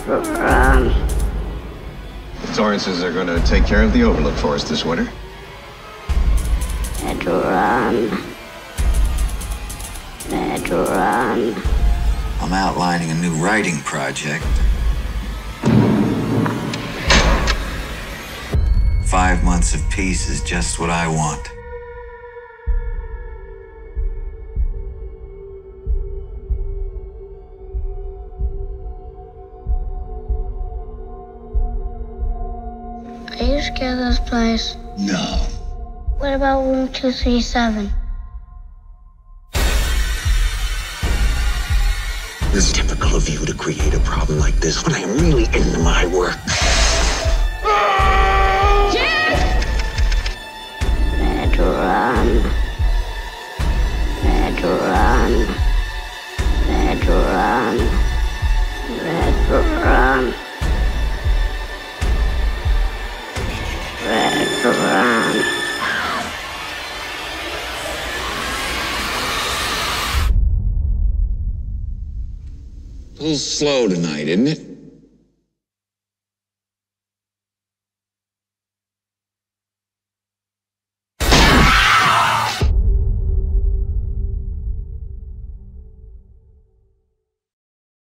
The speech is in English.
run. The Torrances are going to take care of the Overlook for us this winter. Let run. Let run. I'm outlining a new writing project. 5 months of peace is just what I want. Are you scared of this place? No. What about room 237? It's typical of you to create a problem like this when I am really into my work. Let run. Let run. Let run. Let run. Let run. A little slow tonight, isn't it?